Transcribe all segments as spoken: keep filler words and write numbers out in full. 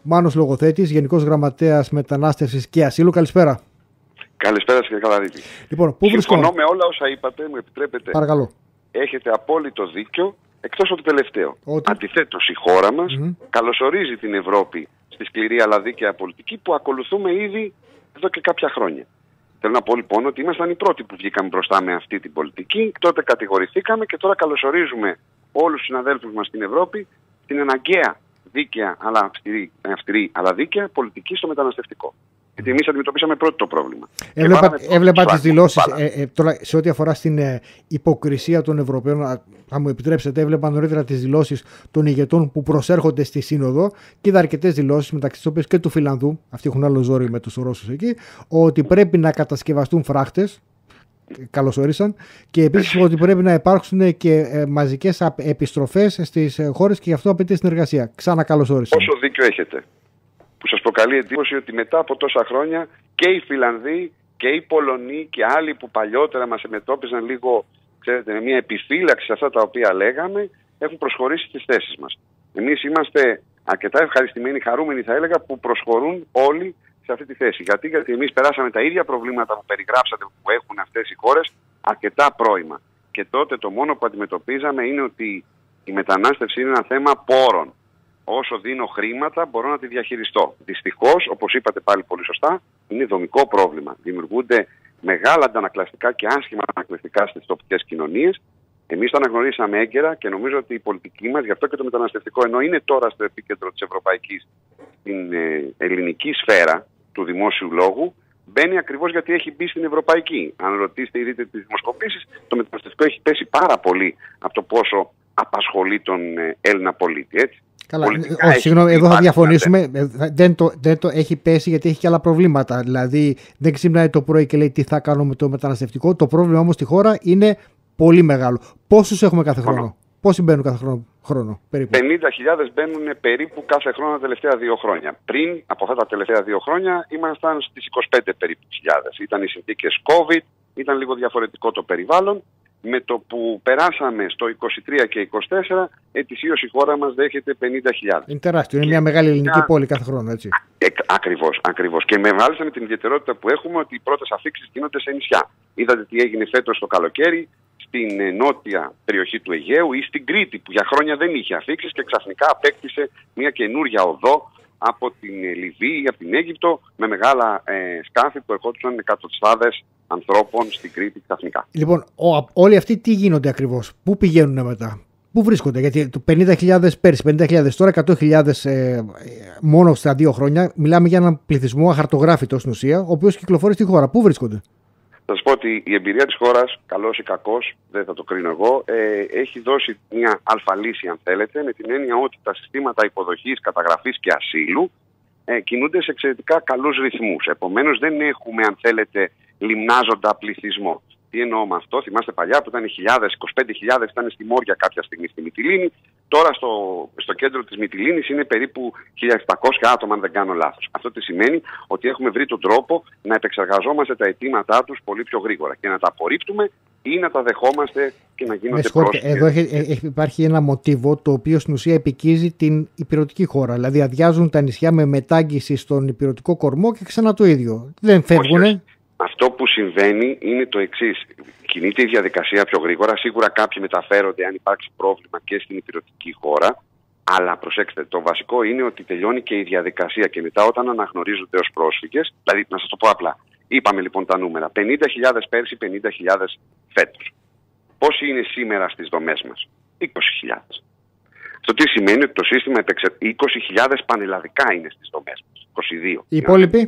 Μάνος Λογοθέτης, Γενικός Γραμματέας Μετανάστευσης και Ασύλου. Καλησπέρα. Καλησπέρα κύριε Καλαδίτη. Λοιπόν, πού Συμφωνώ με όλα όσα είπατε, μου επιτρέπετε. Παρακαλώ. Έχετε απόλυτο δίκιο, εκτός από το τελευταίο. Ότι... Αντιθέτως, η χώρα μας mm-hmm. καλωσορίζει την Ευρώπη στη σκληρή αλλά δίκαια πολιτική που ακολουθούμε ήδη εδώ και κάποια χρόνια. Θέλω να πω λοιπόν ότι ήμασταν οι πρώτοι που βγήκαμε μπροστά με αυτή την πολιτική, τότε κατηγορηθήκαμε και τώρα καλωσορίζουμε όλους τους συναδέλφους μας στην Ευρώπη την αναγκαία δίκαια αλλά αυστηρή, αυστηρή αλλά δίκαια πολιτική στο μεταναστευτικό. Γιατί εμείς αντιμετωπίσαμε πρώτο το πρόβλημα. Έβλεπα, έβλεπα τις δηλώσεις, ε, ε, τώρα σε ό,τι αφορά στην ε, υποκρισία των Ευρωπαίων, θα μου επιτρέψετε, έβλεπα νωρίτερα τις δηλώσεις των ηγετών που προσέρχονται στη Σύνοδο και είδα αρκετές δηλώσεις, μεταξύ της οποίας και του Φιλανδού, αυτοί έχουν άλλο ζόρι με τους Ρώσους εκεί, ότι πρέπει να κατασκευαστούν φράχτες, καλωσόρισαν, και επίσης ότι πρέπει να υπάρξουν και ε, μαζικές επιστροφές στις ε, χώρες και γι' αυτό απαιτεί συνεργασία. Ξανακαλωσόρισαν. Όσο δίκιο έχετε. Που σας προκαλεί εντύπωση ότι μετά από τόσα χρόνια και οι Φιλανδοί και οι Πολωνοί και άλλοι που παλιότερα μας εμετώπιζαν λίγο, ξέρετε, με μια επιφύλαξη σε αυτά τα οποία λέγαμε, έχουν προσχωρήσει στις θέσεις μας. Εμείς είμαστε αρκετά ευχαριστημένοι, χαρούμενοι θα έλεγα, που προσχωρούν όλοι σε αυτή τη θέση. Γιατί, γιατί εμείς περάσαμε τα ίδια προβλήματα που περιγράψατε που έχουν αυτές οι χώρες αρκετά πρώιμα. Και τότε το μόνο που αντιμετωπίζαμε είναι ότι η μετανάστευση είναι ένα θέμα πόρων. Όσο δίνω χρήματα μπορώ να τη διαχειριστώ. Δυστυχώς, όπως είπατε πάλι πολύ σωστά, είναι δομικό πρόβλημα. Δημιουργούνται μεγάλα αντανακλαστικά και άσχημα αντανακλαστικά στις τοπικές κοινωνίες. Εμείς το αναγνωρίσαμε έγκαιρα και νομίζω ότι η πολιτική μας, γι' αυτό και το μεταναστευτικό, ενώ είναι τώρα στο επίκεντρο της ευρωπαϊκής, στην ε, ελληνική σφαίρα του δημόσιου λόγου, μπαίνει ακριβώς γιατί έχει μπει στην ευρωπαϊκή. Αν ρωτήσετε ή δείτε τις δημοσκοπήσεις, το μεταναστευτικό έχει πέσει πάρα πολύ από το πόσο απασχολεί τον ε, Έλληνα πολίτη. Έτσι. Καλά, όχι, συγγνώμη, εδώ θα διαφωνήσουμε. Δεν το, δεν το έχει πέσει γιατί έχει και άλλα προβλήματα. Δηλαδή, δεν ξυπνάει το πρωί και λέει τι θα κάνω με το μεταναστευτικό. Το πρόβλημα όμως στη χώρα είναι πολύ μεγάλο. Πόσους έχουμε κάθε χρόνο, χρόνο. Πόσοι μπαίνουν κάθε χρόνο, χρόνο περίπου? πενήντα χιλιάδες μπαίνουν περίπου κάθε χρόνο τα τελευταία δύο χρόνια. Πριν από αυτά τα τελευταία δύο χρόνια ήμασταν στις είκοσι πέντε περίπου χιλιάδες. Ήταν οι συνθήκες COVID, ήταν λίγο διαφορετικό το περιβάλλον. Με το που περάσαμε στο είκοσι τρία και είκοσι τέσσερα, ετησίως η χώρα μας δέχεται πενήντα χιλιάδες. Είναι τεράστιο, είναι μια μεγάλη ελληνική μια... πόλη κάθε χρόνο, έτσι. Ε, ακριβώς, ακριβώς. Και με μάλιστα με την ιδιαιτερότητα που έχουμε ότι οι πρώτες αφήξεις γίνονται σε νησιά. Είδατε τι έγινε φέτος το καλοκαίρι στην νότια περιοχή του Αιγαίου ή στην Κρήτη, που για χρόνια δεν είχε αφήξεις και ξαφνικά απέκτησε μια καινούρια οδό από την Λιβύη ή από την Αίγυπτο με μεγάλα ε, σκάφη που ερχόντουσαν εκατοστάδες ανθρώπων στην Κρήτη ξαφνικά. Λοιπόν, ο, όλοι αυτοί τι γίνονται ακριβώς, πού πηγαίνουν μετά, πού βρίσκονται? Γιατί το πενήντα χιλιάδες πέρσι, πενήντα χιλιάδες τώρα, εκατό χιλιάδες ε, μόνο στα δύο χρόνια. Μιλάμε για έναν πληθυσμό αχαρτογράφητο στην ουσία, ο οποίος κυκλοφορεί στη χώρα. Πού βρίσκονται? Θα σας πω ότι η εμπειρία της χώρας, καλός ή κακός, δεν θα το κρίνω εγώ, ε, έχει δώσει μια αλφαλήση, αν θέλετε, με την έννοια ότι τα συστήματα υποδοχής, καταγραφής και ασύλου ε, κινούνται σε εξαιρετικά καλούς ρυθμούς. Επομένως δεν έχουμε, αν θέλετε, λιμνάζοντα πληθυσμό. Τι εννοώ με αυτό? Θυμάστε παλιά που ήταν χιλιάδες, είκοσι πέντε χιλιάδες ήταν στη Μόρια κάποια στιγμή στη Μυτιλήνη. Τώρα στο, στο κέντρο της Μυτιλήνης είναι περίπου χίλια επτακόσια άτομα, αν δεν κάνω λάθος. Αυτό τι σημαίνει? Ότι έχουμε βρει τον τρόπο να επεξεργαζόμαστε τα αιτήματά τους πολύ πιο γρήγορα και να τα απορρίπτουμε ή να τα δεχόμαστε και να γίνονται πρόσφυγες. Εδώ έχει, έχει, υπάρχει ένα μοτίβο το οποίο στην ουσία επικίζει την ηπειρωτική χώρα. Δηλαδή αδειάζουν τα νησιά με μετάγγιση στον ηπειρωτικό κορμό και ξανά το ίδιο. Δεν φεύγουνε. Αυτό που συμβαίνει είναι το εξής. Κινείται η διαδικασία πιο γρήγορα. Σίγουρα κάποιοι μεταφέρονται αν υπάρξει πρόβλημα και στην ηπειρωτική χώρα. Αλλά προσέξτε, το βασικό είναι ότι τελειώνει και η διαδικασία και μετά όταν αναγνωρίζονται ως πρόσφυγες, δηλαδή να σας το πω απλά, είπαμε λοιπόν τα νούμερα, πενήντα χιλιάδες πέρσι, πενήντα χιλιάδες φέτος. Πόσοι είναι σήμερα στις δομές μας? είκοσι χιλιάδες. Αυτό τι σημαίνει? Ότι το σύστημα επεξε... είκοσι χιλιάδες πανελλαδικά είναι στις δομές μας. είκοσι δύο. Οι υπόλοιποι?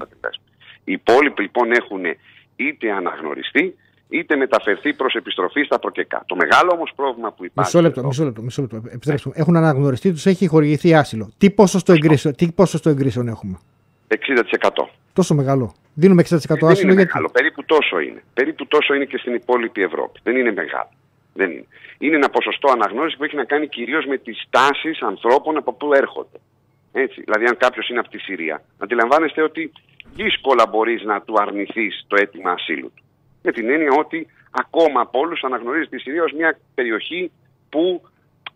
Οι υπόλοιποι λοιπόν έχουν είτε αναγνωριστεί είτε μεταφερθεί προς επιστροφή στα προκεκά. Το μεγάλο όμως πρόβλημα που υπάρχει. Μισό λεπτό, μισό λεπτό, μισό λεπτό. Επιτρέψτε, έχουν αναγνωριστεί, τους έχει χορηγηθεί άσυλο. Τι ποσοστό εγκρίσεων, τι ποσοστό εγκρίσεων έχουμε? εξήντα τοις εκατό. Τόσο μεγάλο. Δίνουμε εξήντα τοις εκατό δεν άσυλο. Είναι γιατί? μεγάλο. Περίπου τόσο είναι. Περίπου τόσο είναι και στην υπόλοιπη Ευρώπη. Δεν είναι μεγάλο. Δεν είναι. Είναι ένα ποσοστό αναγνώριση που έχει να κάνει κυρίως με τις τάσεις ανθρώπων από πού έρχονται. Έτσι. Δηλαδή, αν κάποιος είναι από τη Συρία, αντιλαμβάνεστε ότι δύσκολα μπορείς να του αρνηθείς το αίτημα ασύλου του. Με την έννοια ότι ακόμα από όλους αναγνωρίζει τη Συρία ως μια περιοχή που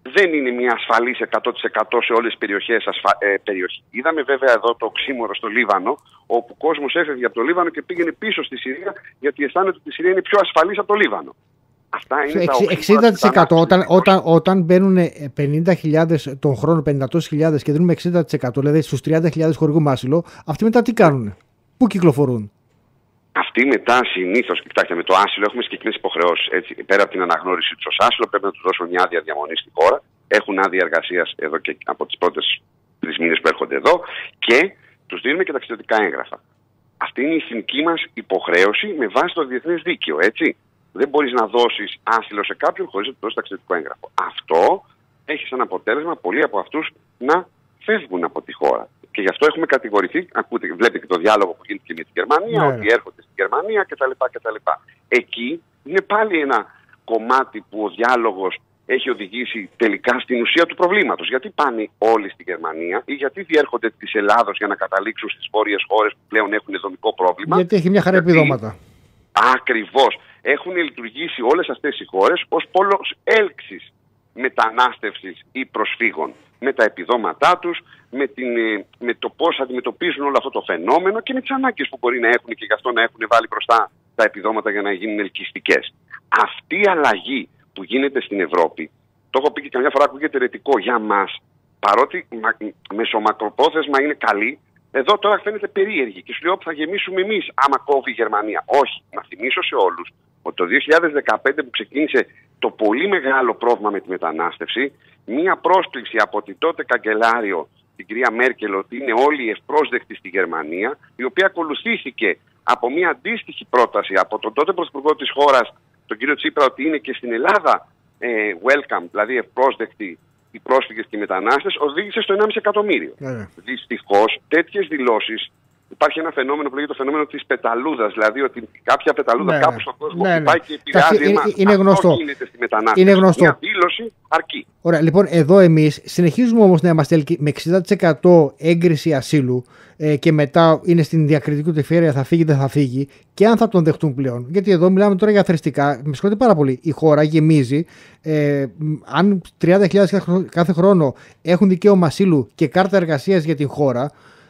δεν είναι μια ασφαλής εκατό τοις εκατό σε όλες τις περιοχές ασφα... ε, περιοχή. Είδαμε βέβαια εδώ το οξύμορο στο Λίβανο, όπου ο κόσμος έφευγε από το Λίβανο και πήγαινε πίσω στη Συρία, γιατί αισθάνεται ότι η Συρία είναι πιο ασφαλής από το Λίβανο. Αυτά είναι Εξ, τα εξήντα τοις εκατό όταν, όταν, όταν μπαίνουν πενήντα χιλιάδες τον χρόνο, πενήντα χιλιάδες και δίνουμε εξήντα τοις εκατό, δηλαδή στους τριάντα χιλιάδες χορηγούμε άσυλο, αυτοί μετά τι κάνουν, πού κυκλοφορούν? Αυτοί μετά συνήθως, κοιτάξτε, με το άσυλο έχουμε συγκεκριμένες υποχρεώσεις. Πέρα από την αναγνώριση του ως άσυλο, πρέπει να τους δώσουν μια άδεια διαμονή στη χώρα. Έχουν άδεια εργασίας εδώ και από τις πρώτες τρεις μήνες που έρχονται εδώ και τους δίνουμε και ταξιδιωτικά έγγραφα. Αυτή είναι η εθνική μας υποχρέωση με βάση το διεθνές δίκαιο, έτσι. Δεν μπορείς να δώσεις άσυλο σε κάποιον χωρίς να του δώσεις ταξιδιωτικό έγγραφο. Αυτό έχει σαν αποτέλεσμα πολλοί από αυτούς να φεύγουν από τη χώρα. Και γι' αυτό έχουμε κατηγορηθεί, ακούτε, βλέπετε και το διάλογο που γίνεται και με την Γερμανία, ναι, ότι έρχονται στην Γερμανία κτλ, κτλ. Εκεί είναι πάλι ένα κομμάτι που ο διάλογος έχει οδηγήσει τελικά στην ουσία του προβλήματος. Γιατί πάνε όλοι στη Γερμανία ή γιατί διέρχονται της Ελλάδος για να καταλήξουν στις βόρειες χώρες που πλέον έχουν δομικό πρόβλημα? Γιατί έχει μια χαρά επιδόματα. Ακριβώς. Έχουν λειτουργήσει όλες αυτές οι χώρες ως πόλος έλξης μετανάστευσης ή προσφύγων, με τα επιδόματά τους, με, την, με το πώς αντιμετωπίζουν όλο αυτό το φαινόμενο και με τις ανάγκες που μπορεί να έχουν και γι' αυτό να έχουν βάλει μπροστά τα επιδόματα για να γίνουν ελκυστικές. Αυτή η αλλαγή που γίνεται στην Ευρώπη, το έχω πει και καμιά φορά, ακούγεται ερετικό για μας, παρότι μεσομακροπρόθεσμα είναι καλή, εδώ τώρα φαίνεται περίεργη και σου λέω που θα γεμίσουμε εμείς άμα κόβει η Γερμανία. Όχι, να θυμίσω σε όλους ότι το δύο χιλιάδες δεκαπέντε που ξεκίνησε το πολύ μεγάλο πρόβλημα με τη μετανάστευση, μία πρόσκληση από την τότε καγκελάριο, την κυρία Μέρκελ, ότι είναι όλοι ευπρόσδεκτοι στη Γερμανία, η οποία ακολουθήθηκε από μία αντίστοιχη πρόταση από τον τότε πρωθυπουργό της χώρας, τον κύριο Τσίπρα, ότι είναι και στην Ελλάδα ε, welcome, δηλαδή ευπρόσδεκτοι οι πρόσφυγες και οι μετανάστες, οδήγησε στο ενάμιση εκατομμύριο. Yeah. Δυστυχώς, τέτοιες δηλώσεις. Υπάρχει ένα φαινόμενο που λέγεται το φαινόμενο της πεταλούδας, δηλαδή ότι κάποια πεταλούδα ναι, κάπου στον κόσμο ναι, ναι. πάει και επηρεάζει ένα. Είναι γνωστό. Αυτό γίνεται στη μετανάστευση. Είναι γνωστό. Μια δήλωση αρκεί. Ωραία, λοιπόν, εδώ εμείς συνεχίζουμε όμως να είμαστε με εξήντα τοις εκατό έγκριση ασύλου ε, και μετά είναι στην διακριτική του ευχέρεια, θα φύγει, δεν θα φύγει, και αν θα τον δεχτούν πλέον. Γιατί εδώ μιλάμε τώρα για θρηστικά. Με συγχωρείτε πάρα πολύ. Η χώρα γεμίζει. Ε, αν τριάντα χιλιάδες κάθε χρόνο έχουν δικαίωμα ασύλου και κάρτα εργασίας για την χώρα.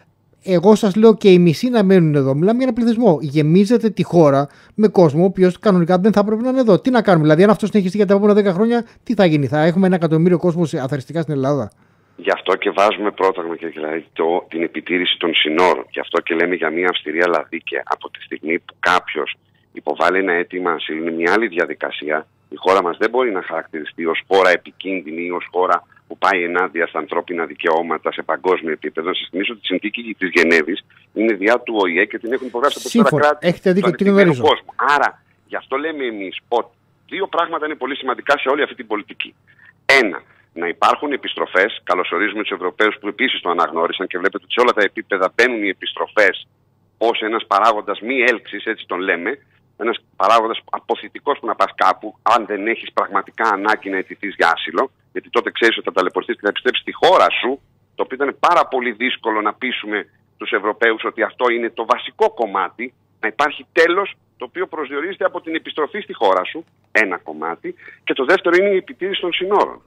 Εγώ σας λέω και οι μισοί να μένουν εδώ. Μιλάμε για ένα πληθυσμό. Γεμίζεται τη χώρα με κόσμο, ο οποίος κανονικά δεν θα πρέπει να είναι εδώ. Τι να κάνουμε, δηλαδή, αν αυτό συνεχιστεί για τα επόμενα δέκα χρόνια, τι θα γίνει, θα έχουμε ένα εκατομμύριο κόσμο αθρηστικά στην Ελλάδα? Γι' αυτό και βάζουμε πρόταγμα και δηλαδή το, την επιτήρηση των συνόρων. Γι' αυτό και λέμε για μια αυστηρή αλλά δίκαια. Από τη στιγμή που κάποιος υποβάλλει ένα αίτημα ασύλου, είναι μια άλλη διαδικασία. Η χώρα μας δεν μπορεί να χαρακτηριστεί ως χώρα επικίνδυνη ή ως χώρα που πάει ενάντια στα ανθρώπινα δικαιώματα σε παγκόσμιο επίπεδο. Να σας θυμίσω ότι η συνθήκη της Γενέβης είναι διά του Ο Η Ε και την έχουν υπογράψει από τέσσερα κράτη. Έχετε δίκιο, την γνωρίζω. Κόσμο. Άρα, γι' αυτό λέμε εμείς ότι δύο πράγματα είναι πολύ σημαντικά σε όλη αυτή την πολιτική. Ένα, να υπάρχουν επιστροφές. Καλωσορίζουμε τους Ευρωπαίους που επίσης το αναγνώρισαν και βλέπετε ότι σε όλα τα επίπεδα μπαίνουν οι επιστροφές ως ένας παράγοντας μη έλξης, έτσι τον λέμε. Ένας παράγοντας αποθητικός που να πας κάπου, αν δεν έχεις πραγματικά ανάγκη να αιτηθείς για άσυλο, γιατί τότε ξέρεις ότι θα ταλαιπωρηθείς και θα επιστρέψεις στη χώρα σου, το οποίο ήταν πάρα πολύ δύσκολο να πείσουμε τους Ευρωπαίους ότι αυτό είναι το βασικό κομμάτι, να υπάρχει τέλος το οποίο προσδιορίζεται από την επιστροφή στη χώρα σου, ένα κομμάτι, και το δεύτερο είναι η επιτήρηση των συνόρων.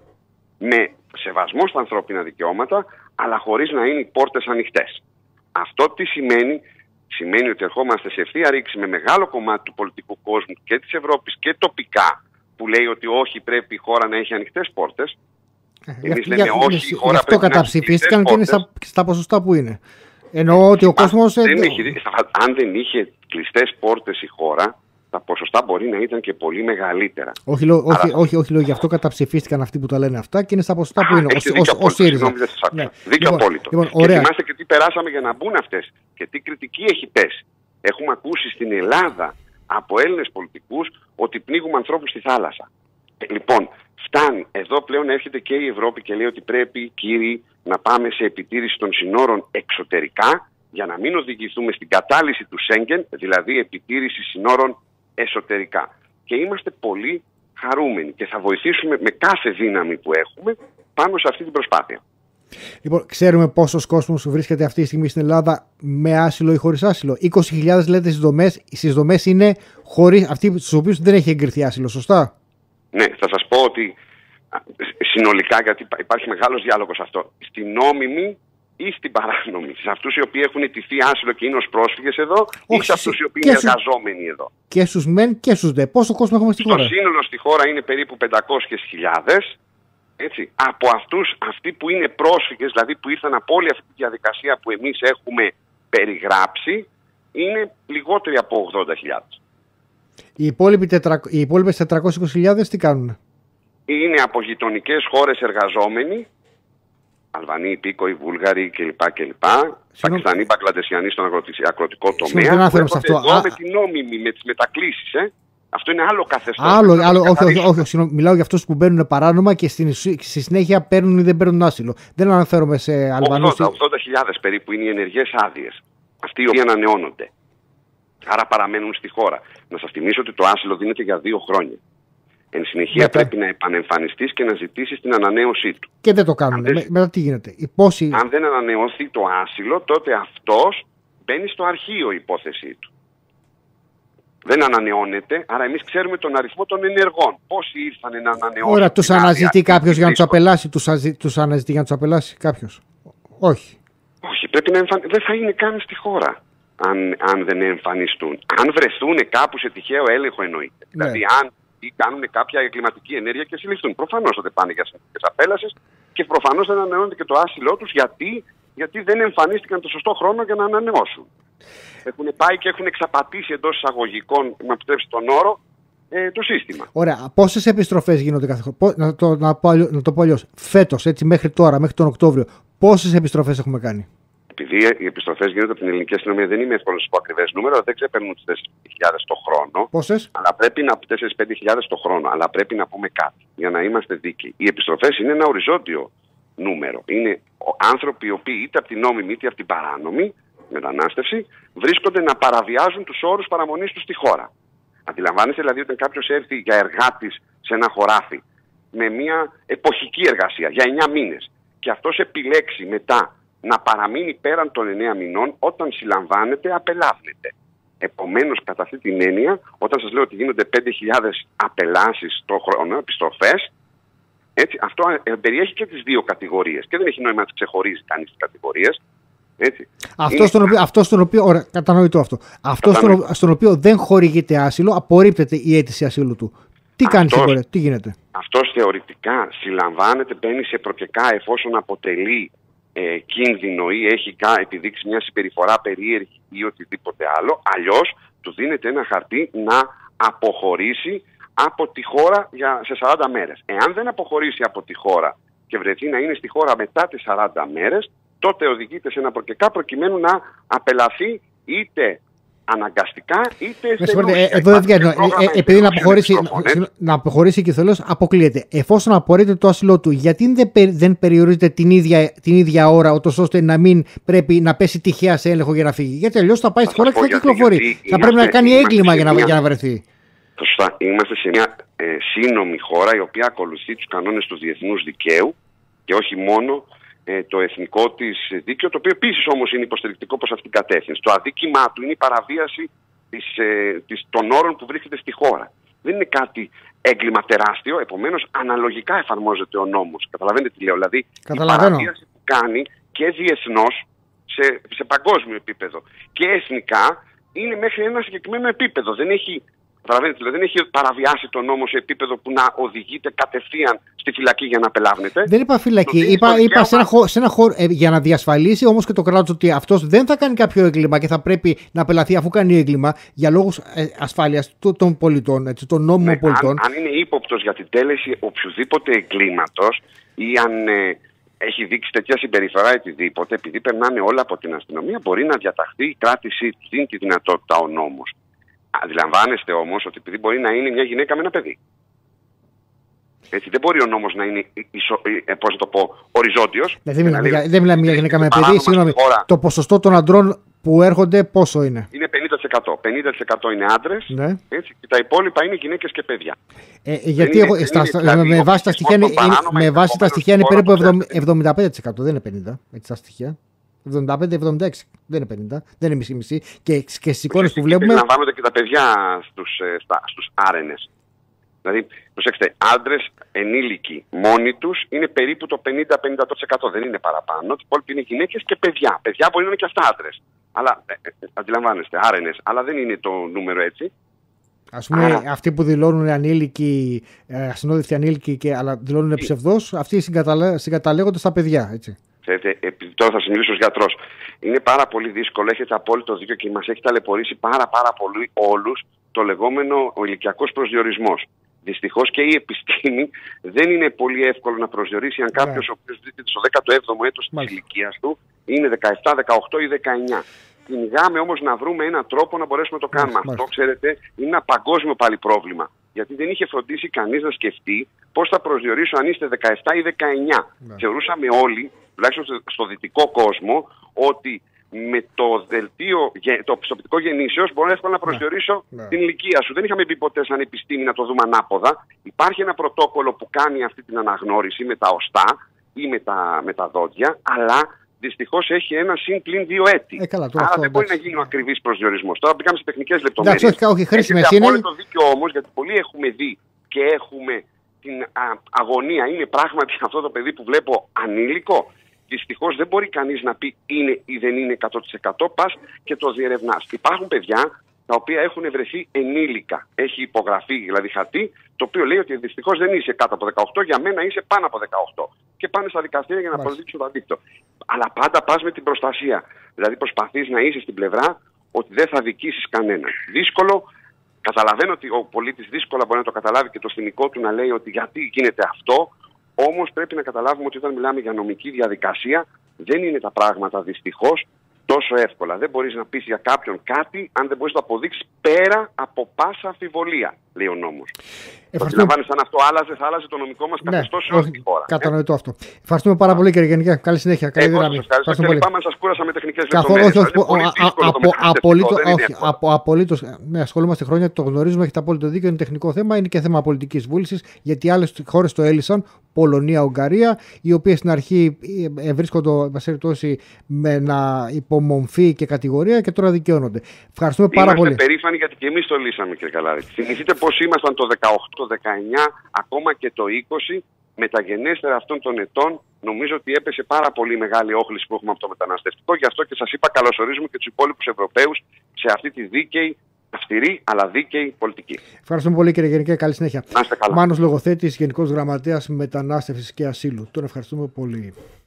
Με σεβασμό στα ανθρώπινα δικαιώματα, αλλά χωρίς να είναι οι πόρτες ανοιχτές. Αυτό τι σημαίνει? Σημαίνει ότι ερχόμαστε σε ευθεία ρήξη με μεγάλο κομμάτι του πολιτικού κόσμου και της Ευρώπης και τοπικά, που λέει ότι όχι, πρέπει η χώρα να έχει ανοιχτές πόρτες. Εμείς λέμε για, όχι, η χώρα γι' αυτό καταψηφίστηκαν και είναι στα, στα ποσοστά που είναι. Εννοώ ότι ο κόσμος... Δεν έχει, αν δεν είχε κλειστές πόρτες η χώρα, τα ποσοστά μπορεί να ήταν και πολύ μεγαλύτερα. Όχι, λό, όχι, Άρα... όχι, όχι, όχι, γι' αυτό καταψηφίστηκαν αυτοί που τα λένε αυτά και είναι στα ποσοστά που είναι. Ο ΣΥΡΙΖΑ. Δίκιο απόλυτο. Λοιπόν, και θυμάστε και τι περάσαμε για να μπουν αυτές και τι κριτική έχει πέσει. Έχουμε ακούσει στην Ελλάδα από Έλληνες πολιτικούς ότι πνίγουμε ανθρώπους στη θάλασσα. Λοιπόν, φτάνει. Εδώ πλέον έρχεται και η Ευρώπη και λέει ότι πρέπει, κύριοι, να πάμε σε επιτήρηση των συνόρων εξωτερικά για να μην οδηγηθούμε στην κατάλυση του Σέγγεν, δηλαδή επιτήρηση συνόρων εσωτερικά. Και είμαστε πολύ χαρούμενοι και θα βοηθήσουμε με κάθε δύναμη που έχουμε πάνω σε αυτή την προσπάθεια. Λοιπόν, ξέρουμε πόσος κόσμος βρίσκεται αυτή τη στιγμή στην Ελλάδα με άσυλο ή χωρίς άσυλο. είκοσι χιλιάδες λέτε στις δομές. Στις δομές είναι χωρίς, αυτοί στους οποίους δεν έχει εγκριθεί άσυλο, σωστά? Ναι, θα σας πω ότι συνολικά, γιατί υπάρχει μεγάλος διάλογος αυτό, στην νόμιμη ή στην παράνομη, σε αυτούς οι οποίοι έχουν αιτηθεί άσυλο και είναι ως πρόσφυγες εδώ, όχι, ή σε αυτούς οι οποίοι είναι στους... εργαζόμενοι εδώ. Και στους μεν και στους δε. Πόσο κόσμο έχουμε στη χώρα? Το σύνολο στη χώρα είναι περίπου πεντακόσιες χιλιάδες. Έτσι. Από αυτούς, αυτοί που είναι πρόσφυγες, δηλαδή που ήρθαν από όλη αυτή τη διαδικασία που εμείς έχουμε περιγράψει, είναι λιγότεροι από ογδόντα χιλιάδες. Οι υπόλοιπες τετρακόσιες είκοσι χιλιάδες τι κάνουν? Είναι από γειτονικές χώρες εργαζόμενοι, Αλβανοί, υπήκοοι, Βούλγαροι κλπ. κλπ. Πακιστανοί, Μπαγκλαντεσιανοί στον αγροτικό τομέα. Δεν αναφέρομαι σε αυτό. Εδώ Α... με την νόμιμη, με τις μετακλήσεις. Ε. Αυτό είναι άλλο καθεστώς. Άλλο, άλλο, όχι, όχι, όχι, όχι, μιλάω για αυτούς που μπαίνουν παράνομα και στην, στη συνέχεια παίρνουν ή δεν παίρνουν άσυλο. Δεν αναφέρομαι σε Αλβανούς. ογδόντα χιλιάδες περίπου είναι οι ενεργές άδειες. Αυτοί οι οποίοι ανανεώνονται. Άρα παραμένουν στη χώρα. Να σας θυμίσω ότι το άσυλο δίνεται για δύο χρόνια. Εν συνεχεία μετά πρέπει να επανεμφανιστείς και να ζητήσεις την ανανέωσή του. Και δεν το κάνουν. Δεν... Μετά τι γίνεται? Πόσοι... Αν δεν ανανεωθεί το άσυλο, τότε αυτός μπαίνει στο αρχείο η υπόθεσή του. Δεν ανανεώνεται, άρα εμείς ξέρουμε τον αριθμό των ενεργών. Πόσοι ήρθαν να ανανεώσουν. Ωραία, τους αναζητεί κάποιος για να τους απελάσει, τους, αζη... τους αναζητεί για να τους απελάσει κάποιος? Όχι. Όχι, πρέπει να εμφαν... δεν θα είναι καν στη χώρα αν, αν δεν εμφανιστούν. Αν βρεθούν κάπου σε τυχαίο έλεγχο εννοείται. Ναι. Δηλαδή αν ή κάνουν κάποια εγκληματική ενέργεια και συλληφθούν. Προφανώς θα πάνε για συνθήκες απέλασης και προφανώς δεν ανανεώνεται και το άσυλό τους. Γιατί? Γιατί δεν εμφανίστηκαν το σωστό χρόνο για να ανανεώσουν. Έχουν πάει και έχουν εξαπατήσει εντός εισαγωγικών, με επιτρέψει τον όρο, ε, το σύστημα. Ωραία. Πόσες επιστροφές γίνονται κάθε χρόνο? Να το, να, πω, να το πω αλλιώς. Φέτος, έτσι μέχρι τώρα, μέχρι τον Οκτώβριο, πόσες επιστροφές έχουμε κάνει? Επειδή οι επιστροφές γίνονται από την ελληνική αστυνομία, δεν είμαι εύκολο να σα πω ακριβές νούμερα, δεν ξεπερνούν τις τέσσερις χιλιάδες το χρόνο. Πόσες? Αλλά πρέπει να τέσσερις με πέντε χιλιάδες το χρόνο. Αλλά πρέπει να πούμε κάτι για να είμαστε δίκαιοι. Οι επιστροφές είναι ένα οριζόντιο νούμερο. Είναι άνθρωποι οι οποίοι είτε από την νόμιμη είτε από την παράνομη μετανάστευση βρίσκονται να παραβιάζουν τους όρους παραμονής τους στη χώρα. Αντιλαμβάνεστε δηλαδή όταν κάποιος έρθει για εργάτης σε ένα χωράφι με μια εποχική εργασία για εννιά μήνες και αυτός επιλέξει μετά να παραμείνει πέραν των εννέα μηνών, όταν συλλαμβάνεται απελάβνεται. Επομένως, κατά αυτή την έννοια, όταν σας λέω ότι γίνονται πέντε χιλιάδες απελάσεις το χρόνο, επιστροφές, έτσι, αυτό περιέχει και τις δύο κατηγορίες και δεν έχει νόημα να τις ξεχωρίζει κανείς τις κατηγορίες. Έτσι. Αυτό, είναι... στον οποίο, αυτό στον οποίο, ωραία, κατανοητό αυτό. Αυτό στον, στον οποίο δεν χορηγείται άσυλο, απορρίπτεται η αίτηση ασύλου του. Τι κάνει σίγουρα, τι γίνεται? Αυτός θεωρητικά συλλαμβάνεται, μπαίνει σε προκεκά εφόσον αποτελεί ε, κίνδυνο ή έχει επιδείξει μια συμπεριφορά περίεργη ή οτιδήποτε άλλο. Αλλιώς του δίνεται ένα χαρτί να αποχωρήσει από τη χώρα για, σε σαράντα μέρες. Εάν δεν αποχωρήσει από τη χώρα και βρεθεί να είναι στη χώρα μετά τις σαράντα μέρες, τότε οδηγείται σε ένα προκεκά προκειμένου να απελαθεί είτε αναγκαστικά είτε στενούς. Εδώ δεν βγαίνει. Επειδή να αποχωρήσει, να αποχωρήσει και θελώς αποκλείεται. Εφόσον απορρίπτεται το άσυλό του, γιατί δεν, δεν περιορίζεται την ίδια, την ίδια ώρα, ούτως ώστε να μην πρέπει να πέσει τυχαία σε έλεγχο για να φύγει? Γιατί αλλιώς θα πάει στη χώρα και θα κυκλοφορεί. Θα πρέπει να κάνει έγκλημα για να, για να βρεθεί. Σωστά. Είμαστε σε μια ε, σύνομη χώρα η οποία ακολουθεί τους κανόνες του διεθνούς δικαίου και όχι μόνο ε, το εθνικό της δίκαιο, το οποίο επίσης όμως είναι υποστηρικτικό προς αυτήν την κατεύθυνση. Το αδίκημά του είναι η παραβίαση της, ε, της, των όρων που βρίσκεται στη χώρα. Δεν είναι κάτι έγκλημα τεράστιο, επομένως αναλογικά εφαρμόζεται ο νόμος. Καταλαβαίνετε τι λέω? Δηλαδή η παραβίαση που κάνει και διεθνώς σε, σε παγκόσμιο επίπεδο και εθνικά είναι μέχρι ένα συγκεκριμένο επίπεδο. Δεν έχει δεν έχει παραβιάσει τον νόμο σε επίπεδο που να οδηγείται κατευθείαν στη φυλακή για να απελάβνεται. Δεν είπα φυλακή. Είπα, είπα σε ένα χώρο, σε ένα χώρο ε, για να διασφαλίσει όμως και το κράτος ότι αυτός δεν θα κάνει κάποιο έγκλημα και θα πρέπει να απελαθεί αφού κάνει έγκλημα για λόγους ε, ασφάλειας των πολιτών, έτσι, των νόμιμων ναι, πολιτών. Αν, αν είναι ύποπτος για την τέλεση οποιοδήποτε εγκλήματος ή αν ε, έχει δείξει τέτοια συμπεριφορά οτιδήποτε, επειδή περνάνε όλα από την αστυνομία, μπορεί να διαταχθεί η κράτησή του. Δίνει τη δυνατότητα ο νόμος. Αντιλαμβάνεστε όμως ότι επειδή μπορεί να είναι μια γυναίκα με ένα παιδί. Έτσι, δεν μπορεί ο νόμος να είναι ισο, ε, πώς το πω, οριζόντιος. Δεν μιλάμε για, για μια γυναίκα με παιδί. Συγγνώμη, το ποσοστό των αντρών που έρχονται πόσο είναι? Είναι πενήντα τοις εκατό. πενήντα τοις εκατό είναι άντρες, ναι. Έτσι, και τα υπόλοιπα είναι γυναίκες και παιδιά. Ε, γιατί έχω, είναι, στα, είναι, δηλαδή, με βάση τα στοιχεία είναι, με βάση τα στοιχεία είναι περίπου εβδομήντα πέντε τοις εκατό, δεν είναι πενήντα τοις εκατό έτσι, τα στοιχεία. εβδομήντα πέντε εβδομήντα έξι, δεν είναι πενήντα, δεν είναι μισή-μισή. Και, και στις εικόνες που βλέπουμε. Λαμβάνονται και τα παιδιά στους, στα, στους άρενες. Δηλαδή, προσέξτε, άντρες ενήλικοι μόνοι τους είναι περίπου το πενήντα με πενήντα τοις εκατό, δεν είναι παραπάνω. Οι υπόλοιποι είναι γυναίκες και παιδιά. Παιδιά μπορεί να είναι και αυτά άντρες. Αλλά ε, ε, αντιλαμβάνεστε, άρενες, αλλά δεν είναι το νούμερο έτσι. Ας πούμε, Άρα, αυτοί που δηλώνουν ανήλικοι, ασυνόδευτοι ανήλικοι, και, αλλά δηλώνουν ψευδός, αυτοί συγκαταλέ, συγκαταλέγονται στα παιδιά, έτσι. Ξέρετε, τώρα θα σας μιλήσω ως γιατρός. Είναι πάρα πολύ δύσκολο, έχετε απόλυτο δίκιο και μας έχει ταλαιπωρήσει πάρα πάρα πολύ όλους το λεγόμενο ο ηλικιακός προσδιορισμός. Δυστυχώς και η επιστήμη δεν είναι πολύ εύκολο να προσδιορίσει αν κάποιος yeah. ο οποίος βρίσκεται στο δέκατο έβδομο έτος της ηλικίας του είναι δεκαεπτά, δεκαοκτώ ή δεκαεννιά. Κυνηγάμε όμως να βρούμε έναν τρόπο να μπορέσουμε να το κάνουμε. Yeah. Αυτό, ξέρετε, είναι ένα παγκόσμιο πάλι πρόβλημα. Γιατί δεν είχε φροντίσει κανείς να σκεφτεί πώς θα προσδιορίσω αν είστε δεκαεπτά ή δεκαεννιά. Yeah. Θεωρούσαμε όλοι, τουλάχιστον στο δυτικό κόσμο, ότι με το δελτίο, το πιστοποιητικό γεννήσεως μπορώ εύκολα να προσδιορίσω yeah. την ηλικία σου. Δεν είχαμε μπει ποτέ σαν επιστήμη να το δούμε ανάποδα. Υπάρχει ένα πρωτόκολλο που κάνει αυτή την αναγνώριση με τα οστά ή με τα, με τα δόντια, αλλά δυστυχώς έχει ένα συν πλην δύο έτη. Ε, καλά, Άρα αυτό, δεν μπορεί εντάξει. να γίνει ο ακριβής προσδιορισμός. Τώρα μπήκαμε σε τεχνικές λεπτομέρειες. Έχετε απόλυτο δίκιο όμως, γιατί πολλοί έχουμε δει και έχουμε την α, αγωνία. Είναι πράγματι αυτό το παιδί που βλέπω ανήλικο. Δυστυχώς δεν μπορεί κανείς να πει είναι ή δεν είναι εκατό τοις εκατό, πας και το διερευνάς. Υπάρχουν παιδιά τα οποία έχουν βρεθεί ενήλικα. Έχει υπογραφεί δηλαδή χαρτί, το οποίο λέει ότι δυστυχώς δεν είσαι κάτω από δεκαοκτώ, για μένα είσαι πάνω από δεκαοκτώ. Και πάνε στα δικαστήρια για να αποδείξουν το αντίθετο. Αλλά πάντα πας με την προστασία. Δηλαδή προσπαθείς να είσαι στην πλευρά ότι δεν θα δικήσεις κανέναν. Δύσκολο. Καταλαβαίνω ότι ο πολίτης δύσκολα μπορεί να το καταλάβει και το θυμικό του να λέει ότι γιατί γίνεται αυτό. Όμως πρέπει να καταλάβουμε ότι όταν μιλάμε για νομική διαδικασία δεν είναι τα πράγματα δυστυχώς τόσο εύκολα. Δεν μπορείς να πεις για κάποιον κάτι αν δεν μπορείς να το αποδείξεις πέρα από πάσα αμφιβολία, λέει ο νόμος. Αντιλαμβάνεσαι, αν αυτό άλλαζε, θα άλλαζε το νομικό μας καθεστώς σε όλη τη χώρα. Κατανοητό αυτό. Ευχαριστούμε πάρα πολύ, κύριε Γενικέ. Καλή συνέχεια. Καλή δύναμη. Ευχαριστώ και λυπάμαι να σας κούρασα με τεχνικές λεπτομέρειες. Όχι, όχι. Απολύτως. Ναι, ασχολούμαστε χρόνια, το γνωρίζουμε, έχετε απόλυτο δίκιο. Είναι τεχνικό θέμα, είναι και θέμα πολιτικής βούλησης, γιατί άλλες χώρες το έλυσαν, Πολωνία, Ουγγαρία, οι οποίες στην αρχή βρίσκονται με να υπομομφή και κατηγορία και τώρα δικαιώνονται. Ευχαριστούμε πάρα πολύ. Είμαστε περήφανοι γιατί και εμείς το λύσαμε, κύριε Καλάρη. Θυμηθείτε πώς ήμασταν το δεκαοκτώ, το δεκαεννιά, ακόμα και το είκοσι, μεταγενέστερα αυτών των ετών. Νομίζω ότι έπεσε πάρα πολύ μεγάλη όχληση που έχουμε από το μεταναστευτικό. Γι' αυτό και σας είπα, καλωσορίζουμε και τους υπόλοιπους Ευρωπαίους σε αυτή τη δίκαιη, αυστηρή αλλά δίκαιη πολιτική. Ευχαριστούμε πολύ, κύριε Γενικέ. Καλή συνέχεια. Να είστε καλά. Μάνος Λογοθέτης, Γενικός Γραμματέας Μετανάστευσης και Ασύλου. Τον ευχαριστούμε πολύ.